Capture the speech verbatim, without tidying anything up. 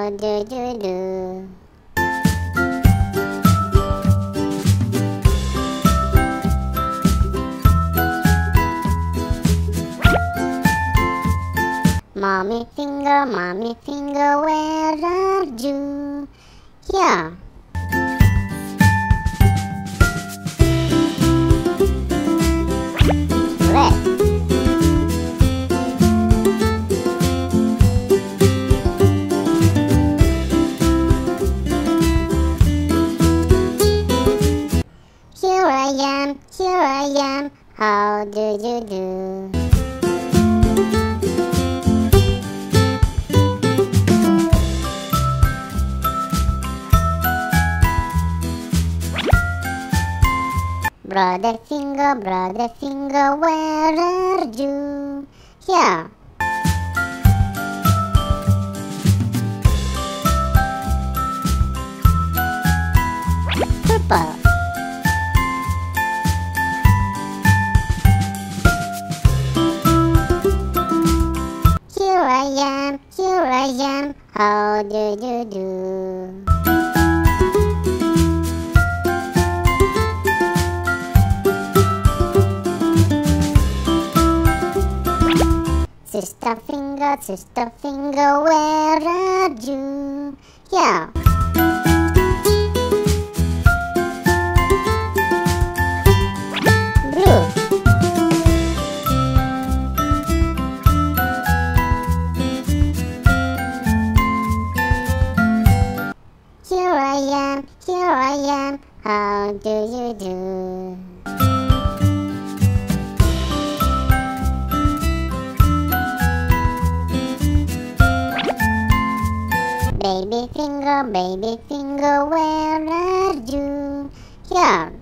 how do you do? Mommy finger, mommy finger, where are you? Here. Red. Here I am, here I am, how do you do? Brother finger, brother finger, where are you? Here. Purple. Here I am, here I am, how do you do? Sister finger, sister finger, where are you? Yeah. Blue. Here I am, here I am, how do you do? Baby finger, baby finger, where are you? Here.